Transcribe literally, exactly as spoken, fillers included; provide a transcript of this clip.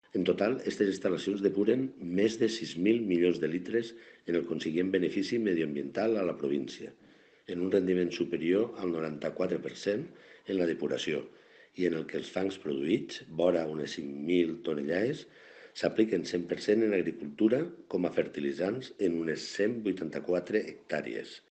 En total, aquestes instal·lacions depuren més de sis mil milions de litres en el consiguient benefici mediambiental a la província, en un rendiment superior al noranta-quatre per cent en la depuració i en el que els fangs produïts, vora unes cinc mil tonellades, s'apliquen cent per cent en agricultura com a fertilitzants en unes cent vuitanta-quatre hectàrees.